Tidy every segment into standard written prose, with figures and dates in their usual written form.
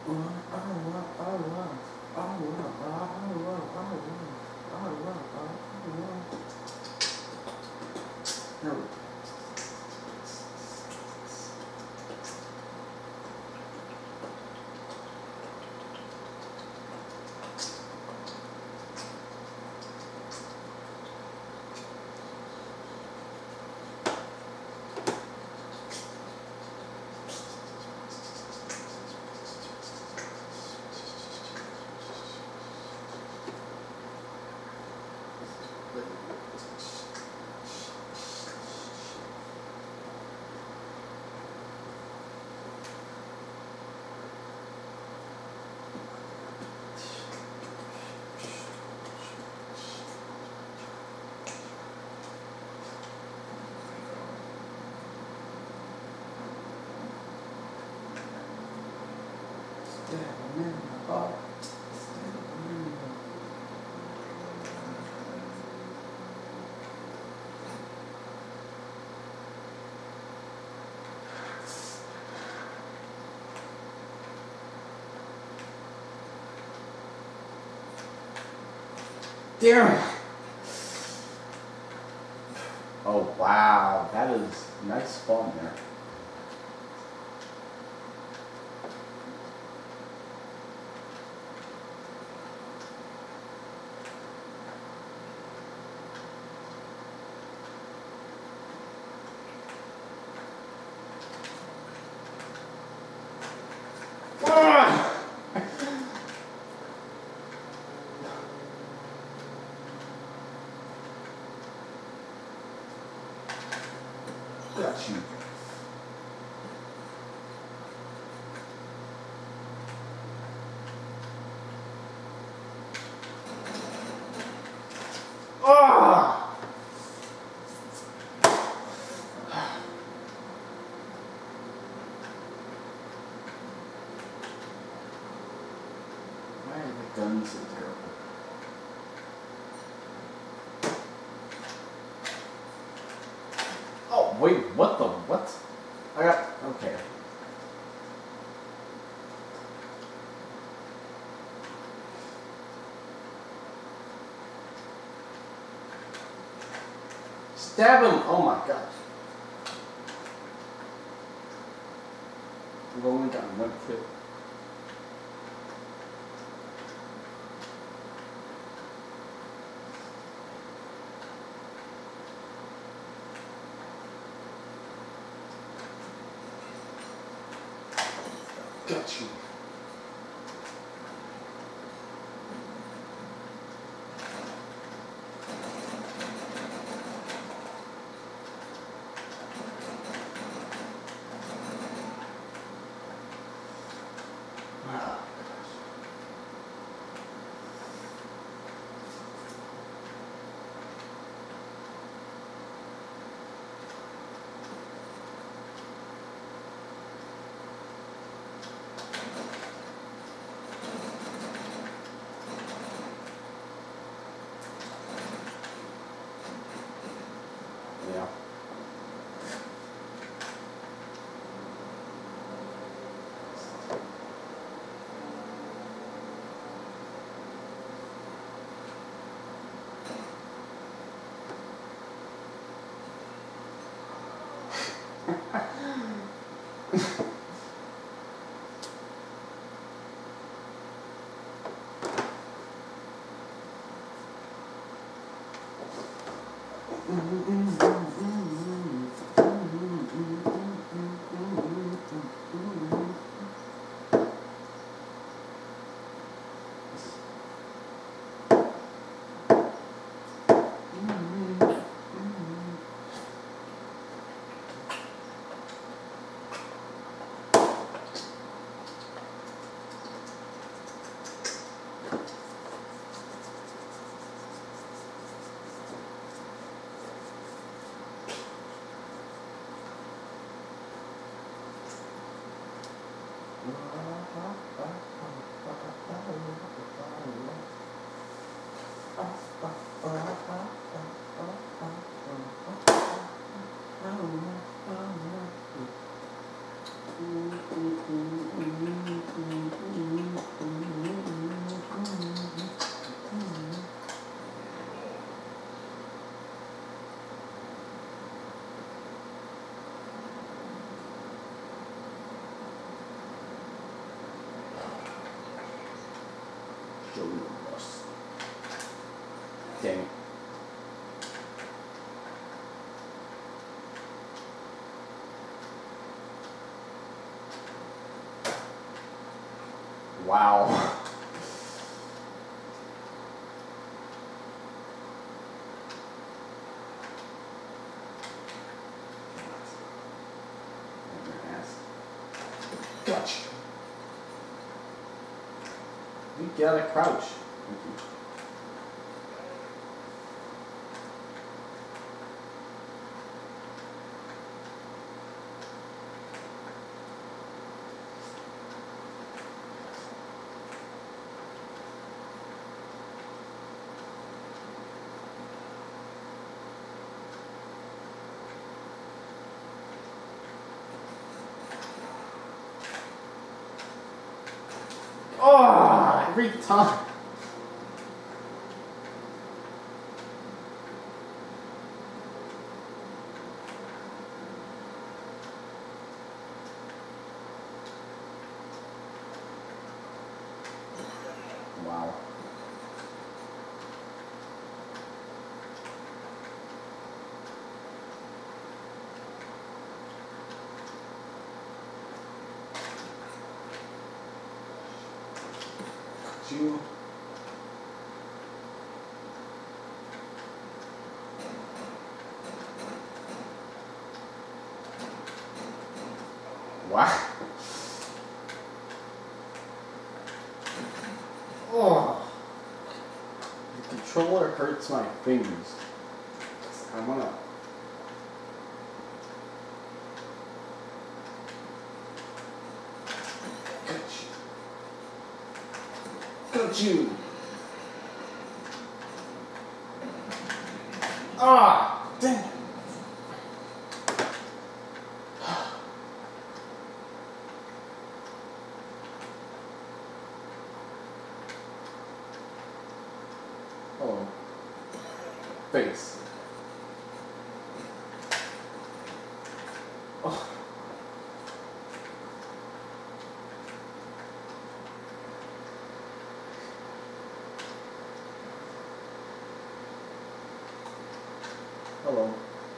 Damn it. Oh wow, that is a nice spawn there. Got you. Ah! Why are the guns so terrible? Oh, wait, what the, what? I got, okay. Stab him, oh my gosh. We've only gotten one kill. Got you. Yeah. Wow. Clutch. You gotta crouch. Thank you. Oh, every time. Wow. You. Wow. Oh. The controller hurts my fingers. I wanna. Got you. Ah, dang it. Oh. Face. Oh. Hello.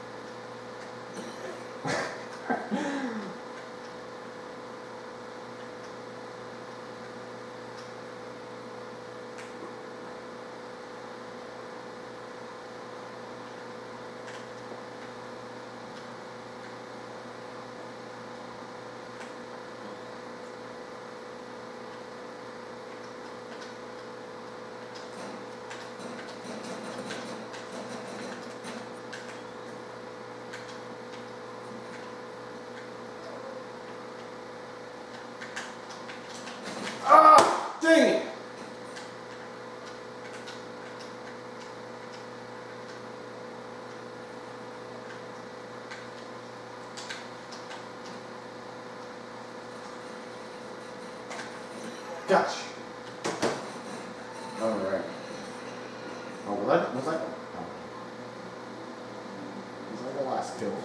Ah, dang it. Gotcha. All right. Oh, was that the last kill?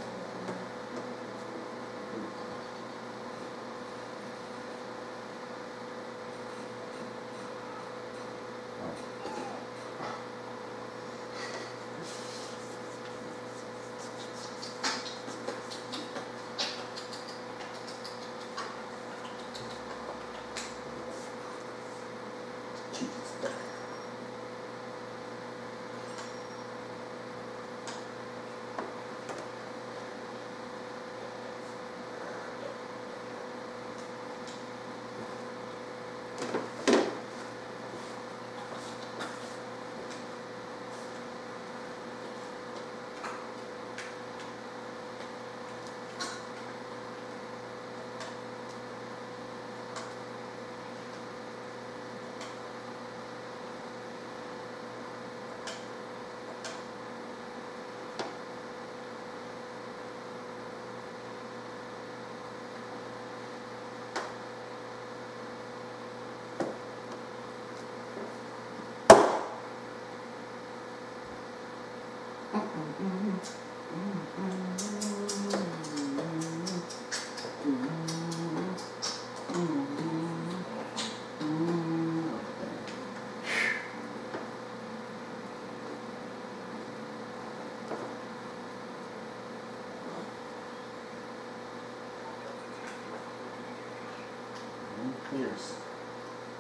Here's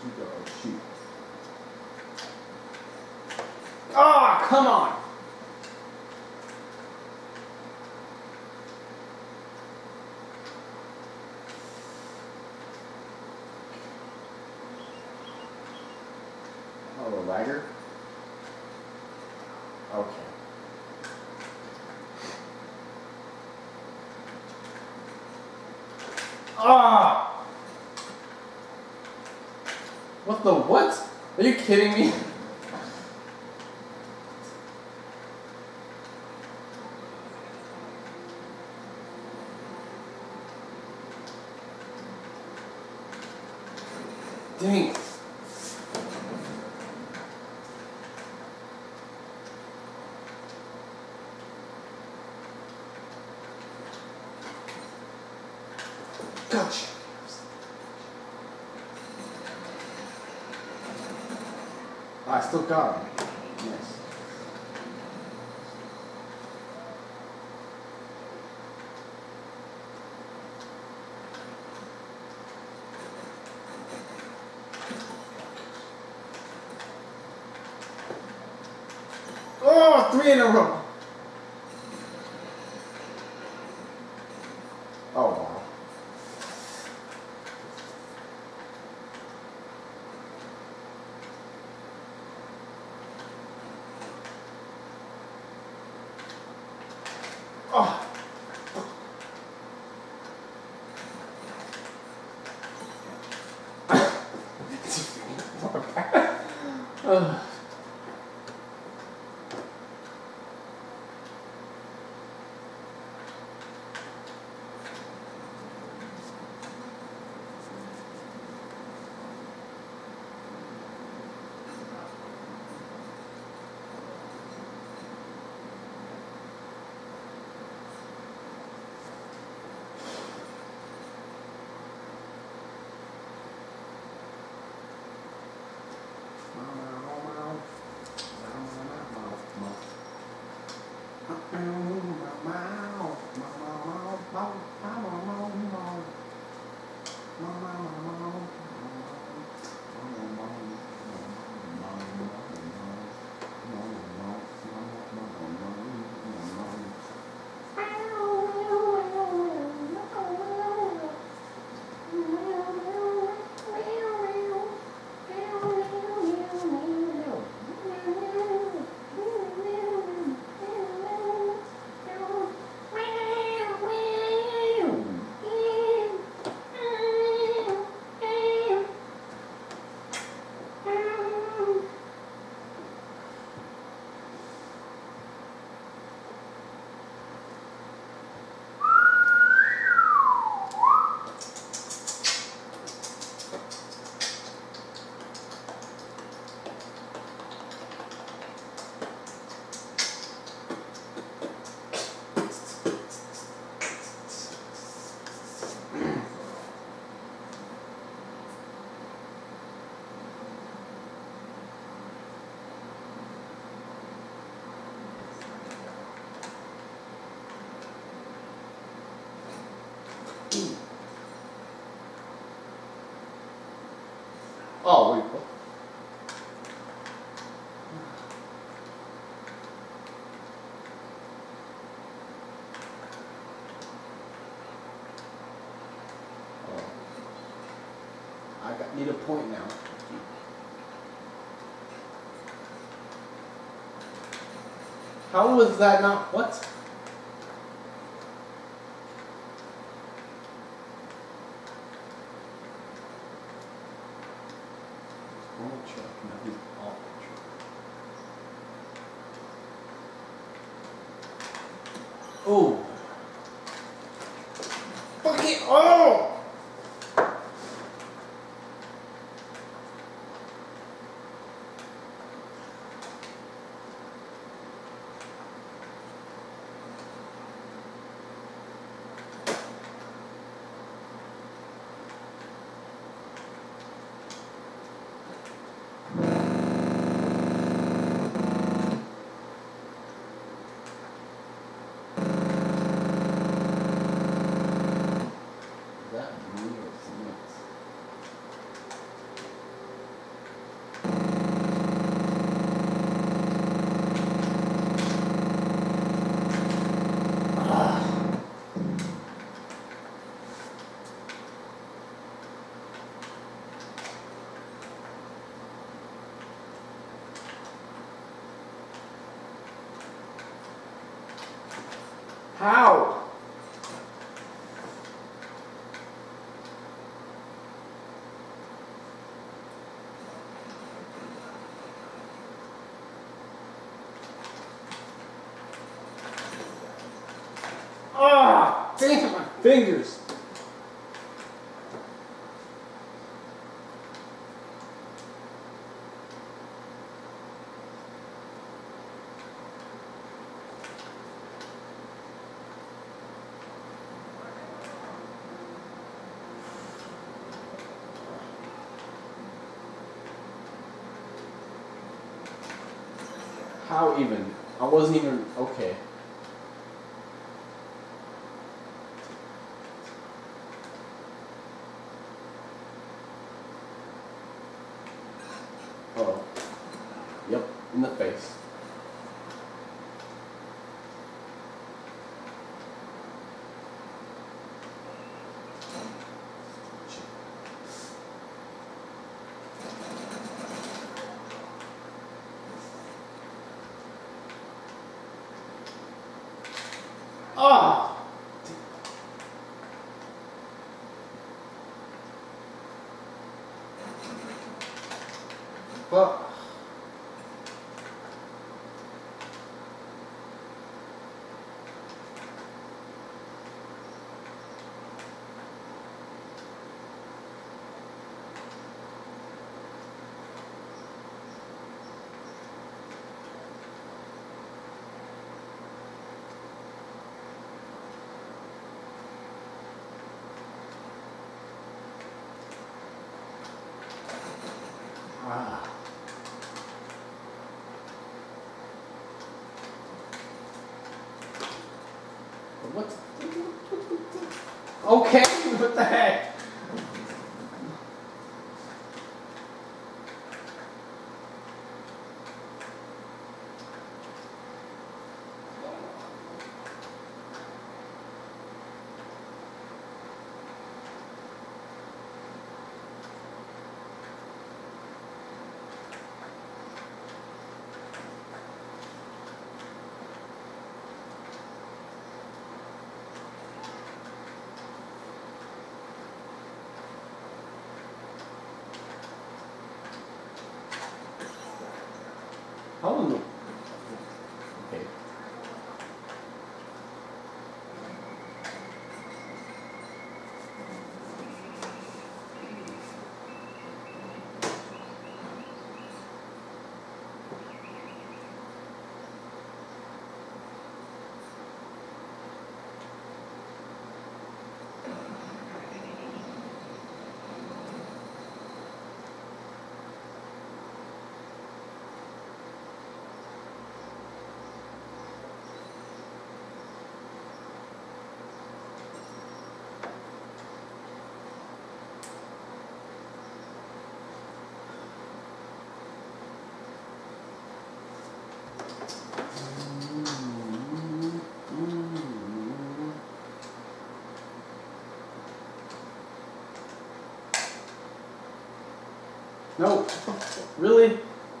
you go? Shoot. Oh, come on! Oh, a lagger? Okay. Ah! What the what? Are you kidding me? Dang. Gotcha. I still got him. Nice. Oh, 3 in a row. Oh, wow. Oh. Oh, wait. Need a point now. How was that not? What? Oh. Fuck it. Oh! How? Ah! Damn my fingers! How even? I wasn't even okay. Oh. Yep, in the face. Ah! Fuck. Ah. What? Okay, what the heck? How in the... Okay. No, really?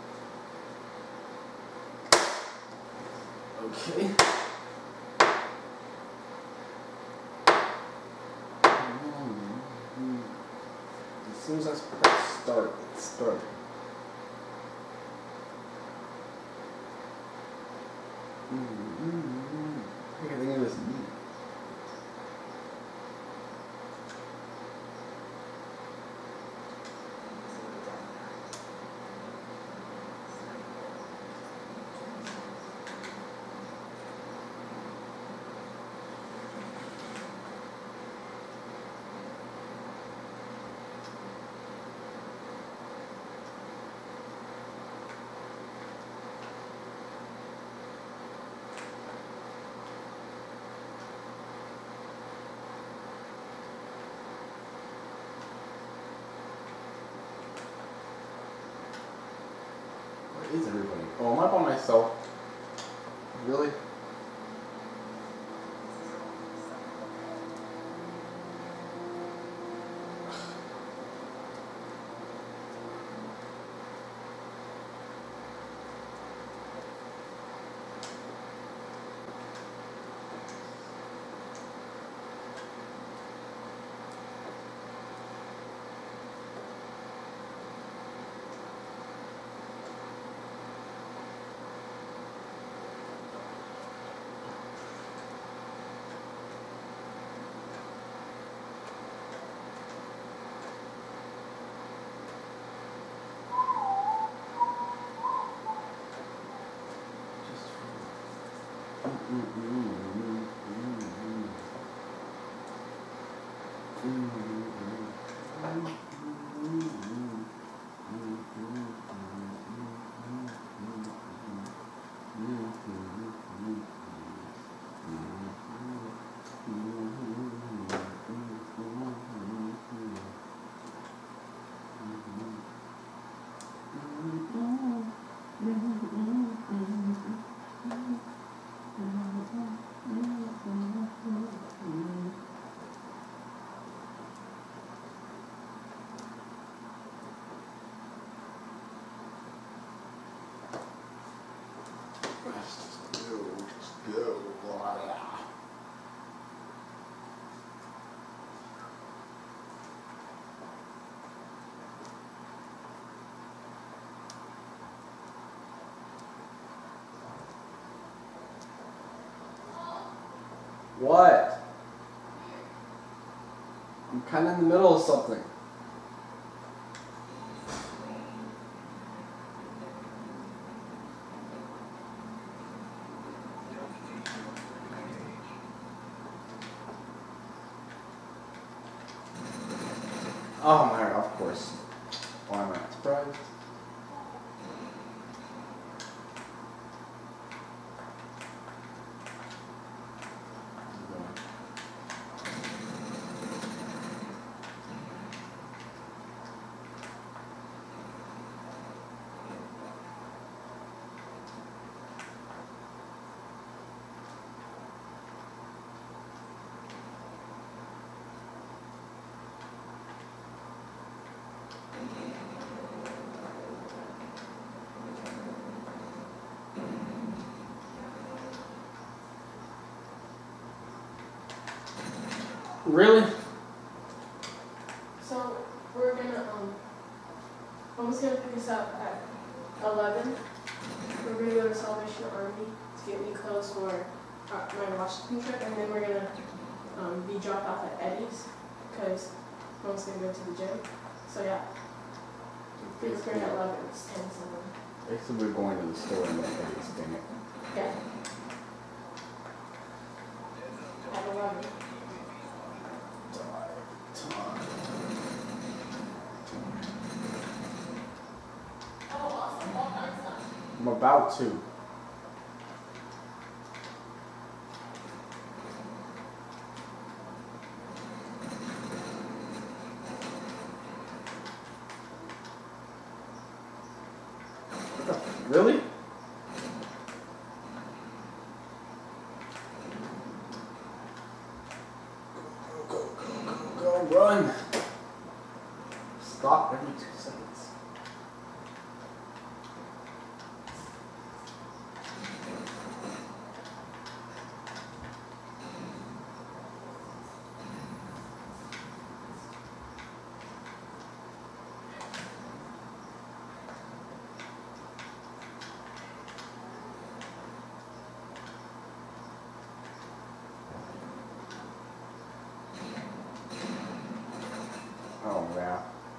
Okay. As soon as I press start, it started. I think it was me. Where is everybody? Oh, am I by myself? Really? What? I'm kind of in the middle of something. Oh my, of course. Why am I not surprised? Really? So we're gonna Mom's gonna pick us up at 11. We're gonna go to Salvation Army to get me clothes for my Washington trip, and then we're gonna be dropped off at Eddie's because Mom's gonna go to the gym. So yeah, we're going at 11. It's 10 something. Basically, we're going to the store and then Eddie's, dang it. Yeah. At 11. I'm about to. What the? Really? Go, run! Stop every 2 seconds. Oh, yeah.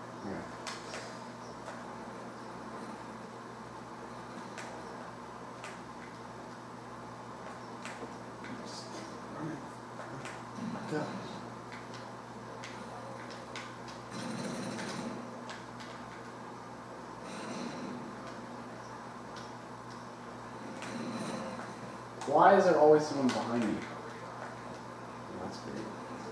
Gosh. Why is there always someone behind me? That's great.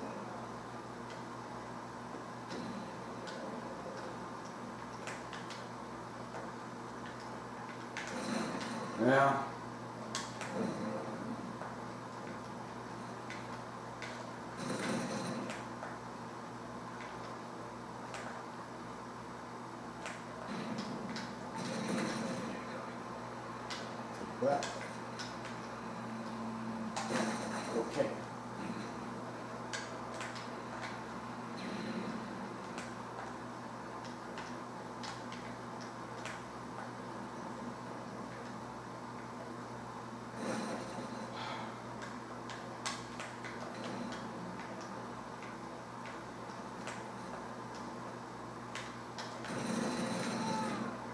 Yeah. That. Okay.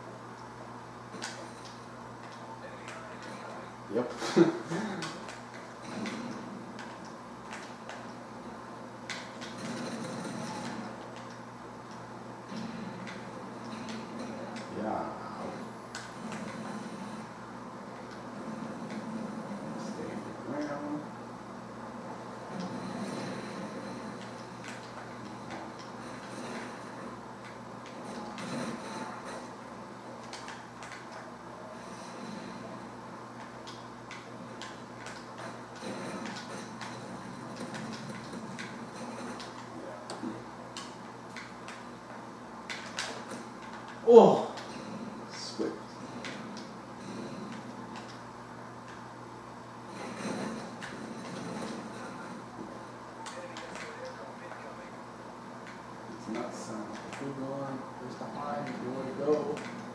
Yep. Oh, Swift. It's not sound like a good one. There's the high, nowhere to go.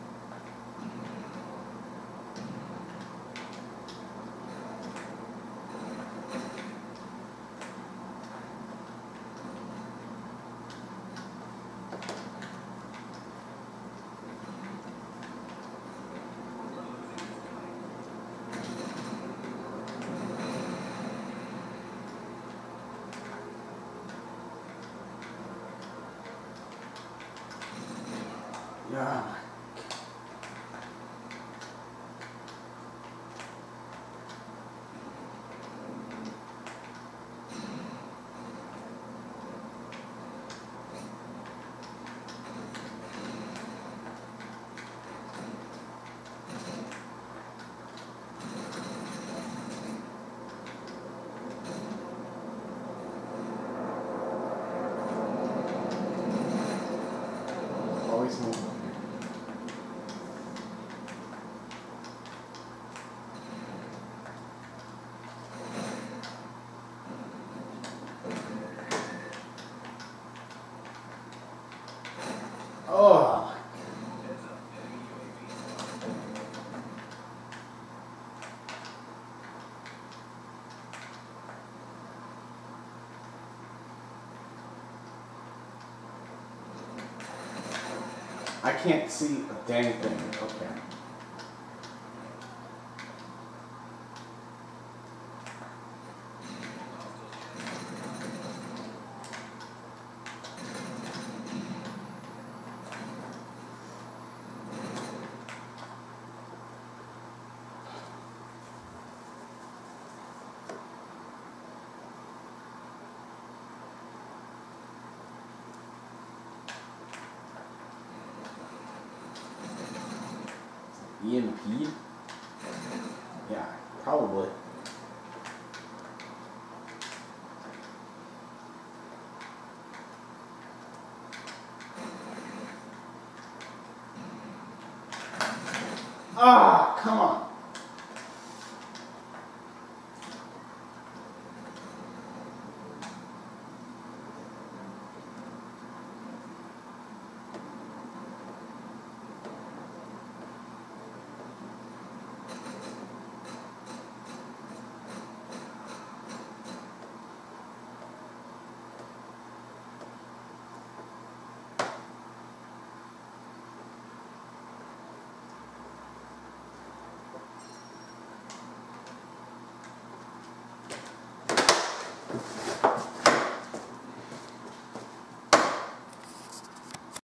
Yeah. Always move. Oh. I can't see a dang thing. Okay. Ian P? Yeah, probably. Ah, come on.